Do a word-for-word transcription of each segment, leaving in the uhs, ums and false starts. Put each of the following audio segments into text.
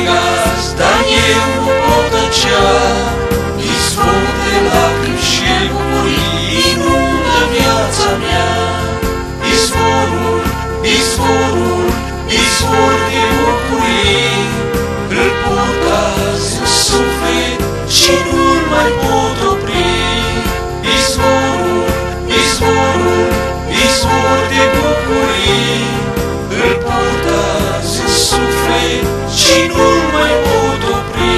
regați, dar eu nu pot tăcea. Izvor de lacrimi și bucurii inundă viața mea. Izvorul, izvorul, izvor de bucurii, îl port azi în suflet și nu-l mai pot opri. Izvorul, izvorul, izvor de bucurii, îl port azi în suflet și nu-l mai pot opri.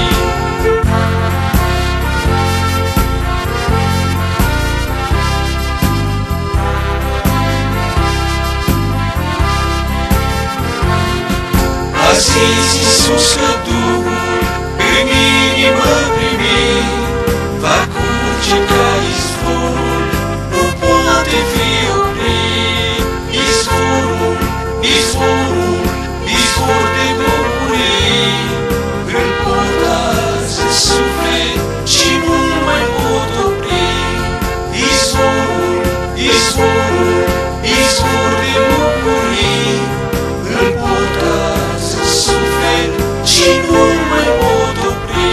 Azi Iisus că Duhul în inimă primit, va curge ca izvorul, nu poate fi oprit. Izvorul, izvorul, izvor de bucurii, îl port azi în suflet și nu-l mai pot opri. Izvorul, izvorul, izvor de bucurii, îl port azi în suflet și nu-l mai pot opri.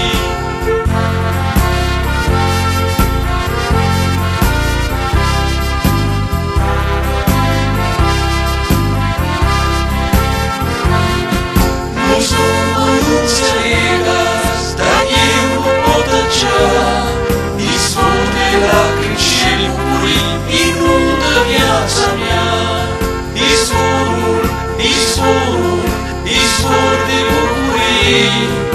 Mulți nu mă înțeleg azi, dar eu nu pot tăcea. Izvor de lacrimi și bucurii inundă viața mea. Izvorul, izvorul, izvor de bucurii,